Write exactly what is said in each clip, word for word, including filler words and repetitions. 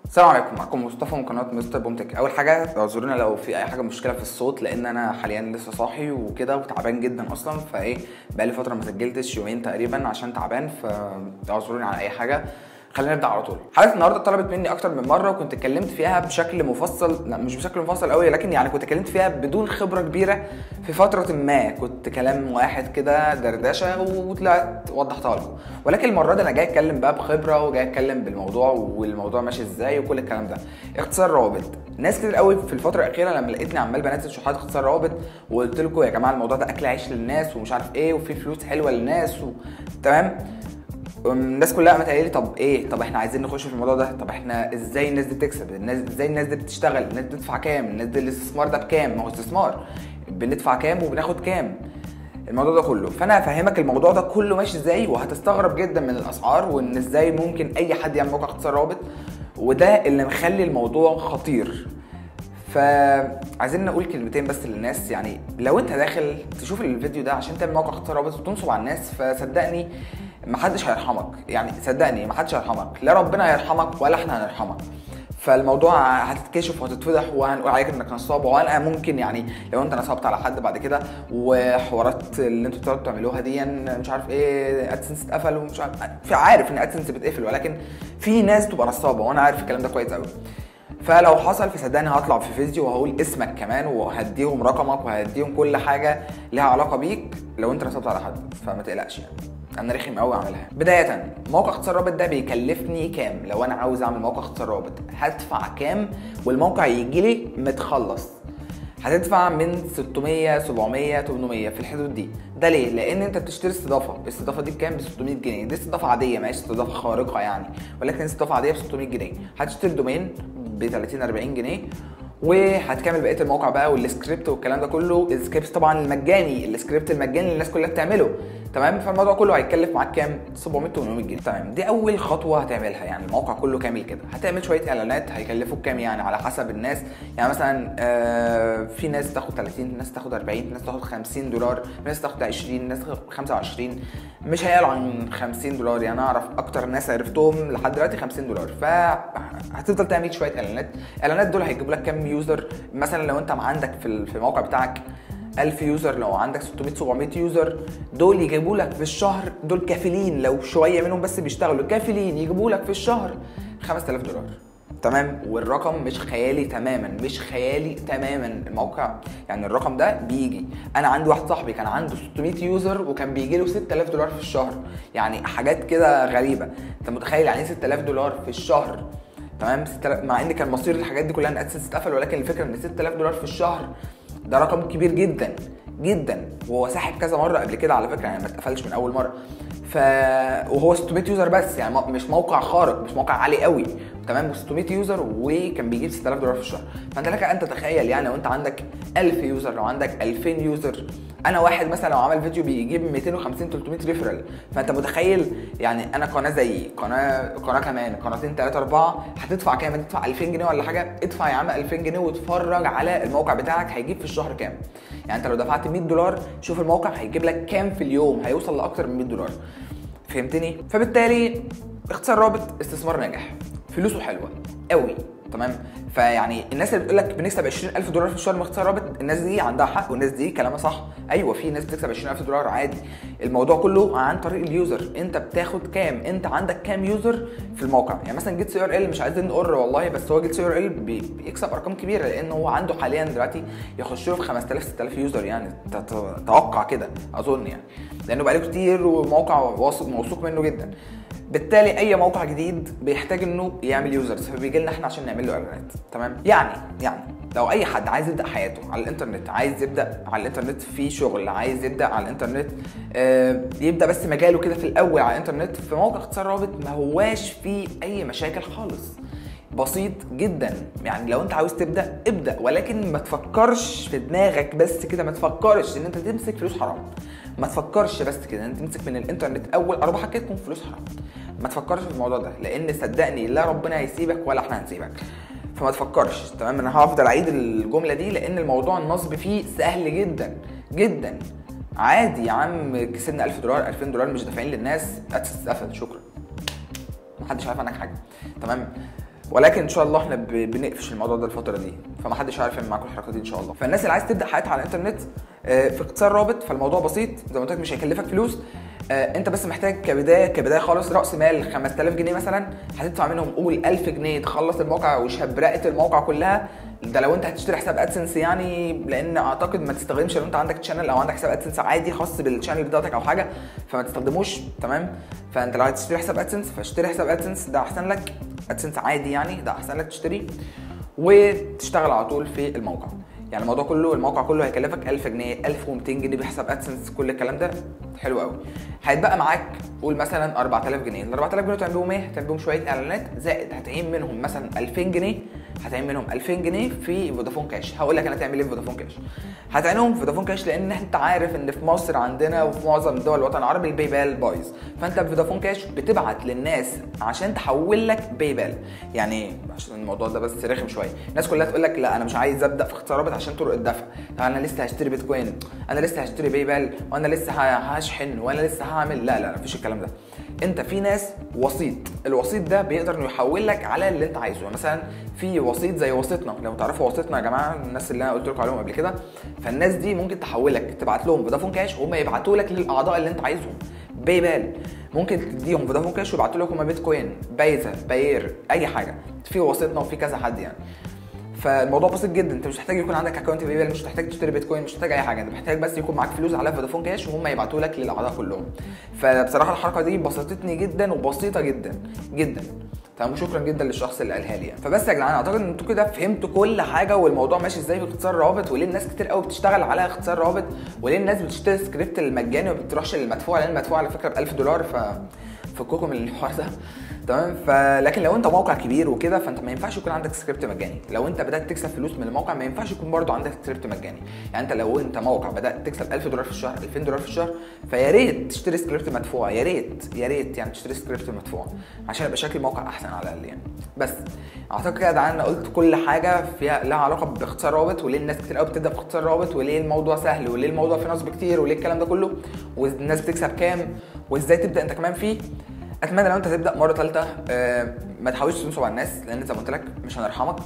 السلام عليكم، معكم مصطفى من قناه مستر بومتك. اول حاجه اعذرونا لو في اي حاجه مشكله في الصوت، لان انا حاليا لسه صاحي وكده وتعبان جدا اصلا، فايه بقالي فتره ما سجلتش، يومين تقريبا عشان تعبان، فاعذروني على اي حاجه. خلينا نبدا على طول. حلقه النهارده طلبت مني اكتر من مره، وكنت اتكلمت فيها بشكل مفصل، لا مش بشكل مفصل قوي، لكن يعني كنت اتكلمت فيها بدون خبره كبيره في فتره ما، كنت كلام واحد كده دردشه وطلعت وضحتها لكم. ولكن المره دي انا جاي اتكلم بقى بخبره، وجاي اتكلم بالموضوع والموضوع ماشي ازاي وكل الكلام ده. اختصار روابط. ناس كتير قوي في الفتره الاخيره لما لقيتني عمال بنزل شروحات اختصار روابط، وقلت لكم يا جماعه الموضوع ده اكل عيش للناس ومش عارف ايه، وفي فلوس حلوه للناس و... تمام. الناس كلها قامت قايله لي طب ايه، طب احنا عايزين نخش في الموضوع ده، طب احنا ازاي الناس دي بتكسب، الناس ازاي الناس دي بتشتغل، الناس دي بتدفع كام، الناس دي الاستثمار ده بكام، ما هو استثمار بندفع كام وبناخد كام، الموضوع ده كله. فانا هفهمك الموضوع ده كله ماشي ازاي، وهتستغرب جدا من الاسعار، وان ازاي ممكن اي حد يعمل موقع اختصار روابط، وده اللي مخلي الموضوع خطير. فعايزين نقول كلمتين بس للناس. يعني لو انت داخل تشوف الفيديو ده عشان تعمل موقع اختصار روابط وتنصب على الناس، فصدقني محدش هيرحمك، يعني صدقني محدش هيرحمك، لا ربنا هيرحمك ولا احنا هنرحمك. فالموضوع هتتكشف وهتتفضح وهنقول عليك انك نصاب، وانا ممكن يعني لو انت نصبت على حد بعد كده وحوارات اللي انتوا بتقعدوا تعملوها دي مش عارف ايه، ادسنس اتقفل ومش عارف، في عارف ان ادسنس بتقفل، ولكن في ناس تبقى نصابه وانا عارف الكلام ده كويس قوي. فلو حصل فصدقني هطلع في فيديو وهقول اسمك كمان، وهديهم رقمك وهديهم كل حاجه لها علاقه بيك لو انت نصبت على حد، فما تقلقش يعني. انا رخم قوي اعملها. بدايه موقع اختصار رابط ده بيكلفني كام؟ لو انا عاوز اعمل موقع اختصار رابط هدفع كام والموقع يجي لي متخلص؟ هتدفع من ستمية سبعمية تمنمية في الحدود دي. ده ليه؟ لان انت بتشتري استضافه، الاستضافه دي بكام؟ ب ستمية جنيه. دي استضافه عاديه، مش استضافه خارقه يعني، ولكن استضافه عاديه ب ستمية جنيه. هتشتري دومين ب تلاتين اربعين جنيه، وهتكمل بقيه الموقع بقى والسكريبت والكلام ده كله. السكريبت طبعا المجاني، السكريبت المجاني اللي الناس كلها بتعمله، تمام. فالموضوع كله هيتكلف معاك كام؟ سبعمية تمنمية جنيه، تمام. دي اول خطوه هتعملها، يعني الموقع كله كامل كده. هتعمل شويه اعلانات هيكلفوك كام يعني على حسب الناس، يعني مثلا آه في ناس تاخد تلاتين، ناس تاخد اربعين، ناس تاخد خمسين دولار، ناس تاخد عشرين، ناس تاخد خمسة وعشرين، مش هيقلوا عن خمسين دولار. يعني انا اعرف اكتر ناس عرفتهم لحد دلوقتي خمسين دولار. فهتفضل تعمل شويه اعلانات، الاعلانات دول هيجيبوا لك كام يوزر. مثلا لو انت عندك في في الموقع بتاعك ألف يوزر، لو عندك ستمية سبعمية يوزر، دول يجيبوا لك في الشهر، دول كافلين لو شويه منهم بس بيشتغلوا، كافلين يجيبوا لك في الشهر خمسة آلاف دولار، تمام. والرقم مش خيالي تماما، مش خيالي تماما الموقع، يعني الرقم ده بيجي. انا عندي واحد صاحبي كان عنده ستمية يوزر وكان بيجي له ستة آلاف دولار في الشهر، يعني حاجات كده غريبه. انت متخيل يعني ايه ستة آلاف دولار في الشهر؟ تمام. ستة آلاف، مع ان كان مصير الحاجات دي كلها ان ادسنس اتقفل، ولكن الفكره ان ستة آلاف دولار في الشهر ده رقم كبير جدا جدا، وهو ساحب كذا مره قبل كده على فكره، يعني ما اتقفلش من اول مره. ف وهو ستمية يوزر بس، يعني مش موقع خارق، مش موقع عالي قوي، تمام. ستمية يوزر وكان بيجيب ستة آلاف دولار في الشهر. فانت لك ان تتخيل يعني لو انت عندك ألف يوزر، لو عندك ألفين يوزر، انا واحد مثلا لو عمل فيديو بيجيب ميتين وخمسين تلتمية ريفرال، فانت متخيل يعني انا قناه زي قناه قناه كمان قناتين ثلاثه اربعه، هتدفع كام؟ هتدفع ألفين جنيه ولا حاجه؟ ادفع يا عم ألفين جنيه واتفرج على الموقع بتاعك هيجيب في الشهر كام. يعني انت لو دفعت مية دولار، شوف الموقع هيجيب لك كام في اليوم، هيوصل لاكتر من مية دولار. فهمتني؟ فبالتالي اختصار رابط استثمار ناجح، فلوسه حلوه قوي، تمام. فيعني الناس اللي بتقول لك بنكسب عشرين ألف دولار في الشهر من اختصار رابط، الناس دي عندها حق، والناس دي كلامها صح. ايوه في ناس بتكسب عشرين ألف دولار عادي. الموضوع كله عن طريق اليوزر، انت بتاخد كام، انت عندك كام يوزر في الموقع. يعني مثلا جيت سي ار ال، مش عايزين نقر والله، بس هو جيت سي ار ال بيكسب ارقام كبيره، لان هو عنده حاليا دلوقتي يخش له في خمسة آلاف ستة آلاف يوزر، يعني تتوقع كده اظن يعني، لانه بقاله كتير وموقع واثق موثوق منه جدا. بالتالي اي موقع جديد بيحتاج انه يعمل يوزرز، فبيجي لنا احنا عشان نعمل له اعلانات، تمام. يعني يعني لو اي حد عايز يبدا حياته على الانترنت، عايز يبدا على الانترنت في شغل، عايز يبدا على الانترنت آه يبدا بس مجاله كده في الاول على الانترنت، في موقع اختصار رابط ما هواش فيه اي مشاكل خالص، بسيط جدا. يعني لو انت عاوز تبدا ابدا، ولكن ما تفكرش في دماغك بس كده، ما تفكرش ان انت تمسك فلوس حرام، ما تفكرش بس كده انت تمسك من الانترنت اول ارباحك كده تكون فلوس حرام. ما تفكرش في الموضوع ده، لان صدقني لا ربنا هيسيبك ولا احنا هنسيبك، فما تفكرش، تمام. انا هفضل اعيد الجمله دي لان الموضوع النصب فيه سهل جدا جدا. عادي يا عم، كسبنا ألف دولار ألفين دولار مش دافعين للناس، اتقفل شكرا، محدش عارف عنك حاجه، تمام. ولكن ان شاء الله احنا بنقفش الموضوع ده الفتره دي، فمحدش عارف يعمل معاكم الحركات دي ان شاء الله. فالناس اللي عايز تبدا حياتها على الانترنت في اختصار رابط، فالموضوع بسيط زي ما قلت لك، مش هيكلفك فلوس. انت بس محتاج كبدايه كبدايه خالص راس مال خمسة آلاف جنيه مثلا، هتدفع منهم قول ألف جنيه تخلص الموقع وشبرقه الموقع كلها. ده لو انت هتشتري حساب ادسنس يعني، لان اعتقد ما تستخدمش لو انت عندك تشانل او عندك حساب ادسنس عادي خاص بالتشانل بتاعتك او حاجه، فما تستخدموش. تمام. فانت لو هتشتري حساب ادسنس فاشتري حساب ادسنس، ده احسن لك. ادسنس عادي يعني ده احسن لك تشتري وتشتغل على طول في الموقع. يعني الموضوع كله الموقع كله هيكلفك ألف جنيه ألف ومئتين جنيه بحساب ادسنس، كل الكلام ده حلو قوي. هيتبقى معاك قول مثلا أربعة آلاف جنيه. ال أربعة آلاف جنيه تعمل بيهم ايه؟ هتعمل بيهم شويه اعلانات، زائد هتعين منهم مثلا ألفين جنيه، هتعين منهم ألفين جنيه في فودافون كاش. هقول لك انا تعمل ايه في فودافون كاش. هتعينهم في فودافون كاش لان انت عارف ان في مصر عندنا وفي معظم دول الوطن العربي الباي بال بايظ، فانت في فودافون كاش بتبعت للناس عشان تحول لك باي بال. يعني عشان الموضوع ده بس رخم شويه، الناس كلها تقول لك لا انا مش عايز ابدا في اختصار رابط عشان طرق الدفع، انا لسه هشتري بيتكوين، انا لسه هشتري باي بال، وانا لسه هشحن، وانا لسه هعمل. لا لا مفيش الكلام ده. انت في ناس وسيط، الوسيط ده بيقدر انه يحول لك على اللي انت عايزه. مثلا في وسيط زي وسيطنا، لو تعرفوا وسيطنا يا جماعه، الناس اللي انا قلت لكم عليهم قبل كده، فالناس دي ممكن تحولك تبعت لهم فودافون كاش وهم يبعتوا لك للاعضاء اللي انت عايزهم باي بال. ممكن تديهم فودافون كاش ويبعتوا لك هم بيتكوين، بايزه، باير، اي حاجه. في وسيطنا وفي كذا حد يعني. فالموضوع بسيط جدا، انت مش محتاج يكون عندك اكونت باي بال، مش محتاج تشتري بيتكوين، مش محتاج اي حاجه، انت محتاج بس يكون معاك فلوس على فودافون كاش وهم يبعتوا لك للاعضاء كلهم. فبصراحه الحركه دي بسطتني جدا وبسيطه جدا جدا. تمام. وشكرا جدا للشخص اللي قالها لي يعني. فبس يا جدعان اعتقد ان انتوا كده فهمتوا كل حاجه والموضوع ماشي ازاي في اختصار رابط، وليه الناس كتير قوي بتشتغل على اختصار رابط، وليه الناس بتشتري السكريبت المجاني وما بتروحش للمدفوع، لان المدفوع على فكره ب ألف دولار. ف فكوكم من الحوار ده. تمام. فلكن لو انت موقع كبير وكده فانت ما ينفعش يكون عندك سكريبت مجاني. لو انت بدات تكسب فلوس من الموقع ما ينفعش يكون برضو عندك سكريبت مجاني. يعني انت لو انت موقع بدات تكسب ألف دولار في الشهر، ألفين دولار في الشهر، فيا ريت تشتري سكريبت مدفوع، يا ريت يا ريت يعني تشتري سكريبت مدفوع عشان يبقى شكل الموقع احسن على الاقل يعني. بس اعتقد كده يا جدعان انا قلت كل حاجه فيها لها علاقه باختصار رابط، وليه الناس كتير قوي بتبدا باختصار رابط، وليه الموضوع سهل، وليه الموضوع فيه نصب كتير، وليه الكلام ده كله، والناس بتكسب كام، وازاي تبدا انت كمان فيه. اتمنى لو انت تبدا مره ثالثه آه ما تحاولش تنصب على الناس، لان زي ما قلت لك مش هنرحمك.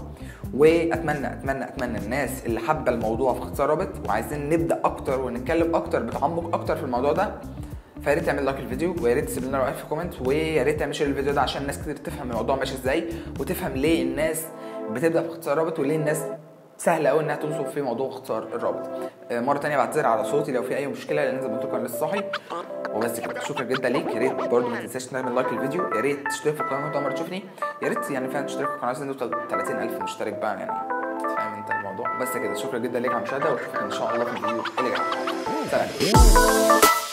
واتمنى اتمنى اتمنى الناس اللي حابه الموضوع في اختصار رابط وعايزين نبدا اكتر ونتكلم اكتر بتعمق اكتر في الموضوع ده، فيا ريت تعمل لايك الفيديو، ويا ريت تسيب لنا رايك في كومنت، ويا ريت تعمل شير الفيديو ده عشان الناس كتير تفهم الموضوع ماشي ازاي، وتفهم ليه الناس بتبدا في اختصار رابط، وليه الناس سهل قوي انها تنصب في موضوع اختصار الرابط. مره ثانيه بعتذر على صوتي لو في اي مشكله، لان زي ما قلت لكم انا لسه صاحي. وبس كده، شكرا جدا ليك. يا ريت برضه ما تنساش تعمل لايك للفيديو، يا ريت تشترك في القناه وانت اول مره تشوفني، يا ريت يعني فعلا تشترك في القناه عشان نوصل ثلاثين ألف مشترك بقى يعني. فاهم انت الموضوع. بس كده، شكرا جدا ليك على المشاهده، واشوفك ان شاء الله في الفيديو اللي جاي. سلام.